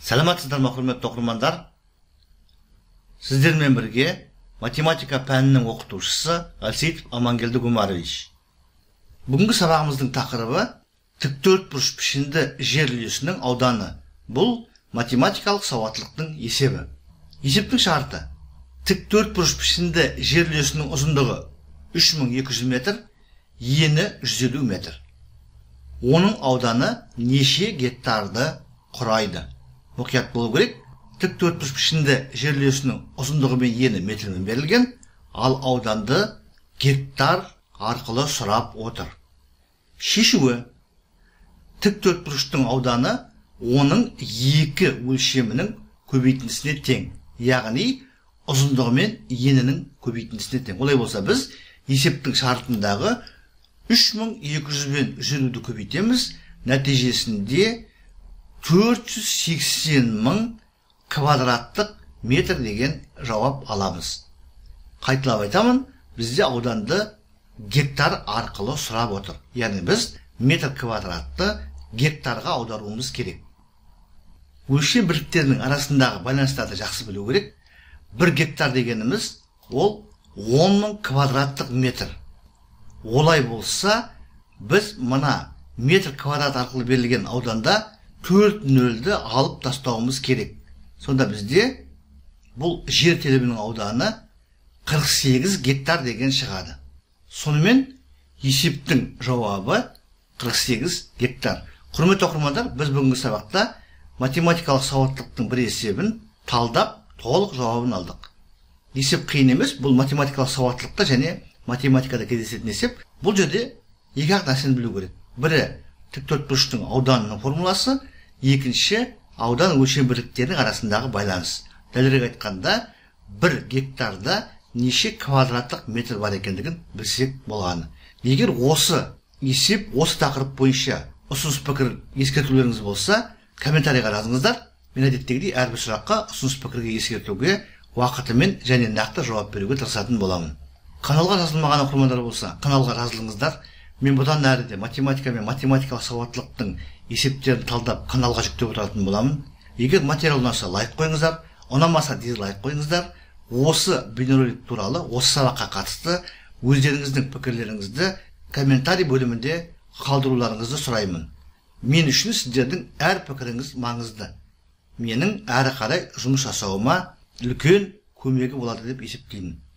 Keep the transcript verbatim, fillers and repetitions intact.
Саламатсыздар ма, құрметті оқырмандар? Сіздермен бірге математика пәнінің оқытушысы Алсейітов Амангелді Гумарович. Бүгінгі сабағымыздың тақырыбы тіктөртбұрыш пішінді жер үлесінің ауданы. Бұл математикалық сауаттылықтың есебі. Есептің шарты: тіктөртбұрыш пішінді жер үлесінің ұзындығы үш мың екі жүз метр, ені жүз елу метр. Оның ауданы неше гектарды құрайды? Мұқият болу керек. Тіктөртбұрыш пішінді жер үлесінің ұзындығы мен ені метрмен берілген, ал ауданды гектар арқылы сұрап отыр. Шешуі: тіктөртбұрыштың ауданы оның екі өлшемінің көбейтіндісіне тең, яғни ұзындығы мен енінің көбейтіндісіне тең. Олай болса, біз есептің шартындағы үш мың екі жүз бен жүз елуді көбейтеміз, нәтижесінде төрт жүз сексен мың квадраттық метр деген жауап аламыз. Қайталап айтамын, бізде ауданды гектар арқылы сұрап отыр. Яғни біз метр квадратты гектарға аударуымыз керек. Өлшем бірліктерінің арасындағы байланыстарды жақсы білу керек. Бір гектар дегеніміз ол он мың квадраттық метр. Олай болса, біз мына метр квадрат арқылы берілген ауданда төрт нөлді алып тастауымыз керек. Сонда бізде бұл жер телімінің ауданы қырық сегіз гектар деген шығады. Сонымен есептің жауабы қырық сегіз гектар. Құрметті оқырмандар, біз бүгінгі сабақта математикалық сауаттылықтың бір есебін талдап, толық жауабын алдық. Есеп қиын емес, бұл математикалық сауаттылықта және математикада кездесетін есеп. Бұл жерде екі ақ нәрсені білу керек. Бірі тіктөртбұрыштың ауданының формуласы, екінші аудан өлшем бірліктерінің арасындағы байланыс. Дәлірек айтқанда, бір гектарда неше квадраттық метр бар екендігін білсек болғаны. Егер осы есеп, осы тақырып бойынша ұсыныс пікір ескертулеріңіз болса, комментарийға жазыңыздар. Мен әдеттегідей әрбір сұраққа ұсыныс пікірге ескертуге уақытымен және нақты жауап беруге тырысатын боламын. Каналға жазылмаған оқырмандар болса, каналға жазылыңыздар. Мен бұдан әрі де математика мен математикалық сауаттылықтың есептерін талдап каналға жүктеп отыратын боламын. Егер материал ұнаса, лайк қойыңыздар, ұнамаса дизлайк қойыңыздар. Осы бейнеролик туралы, осы сабаққа қатысты өздеріңіздің пікірлеріңізді комментарий бөлімінде қалдыруларыңызды сұраймын. Мен үшін сіздердің әр пікіріңіз маңызды. Менің әрі қарай жұмыс жасауыма үлкен көмегі болады деп есептеймін.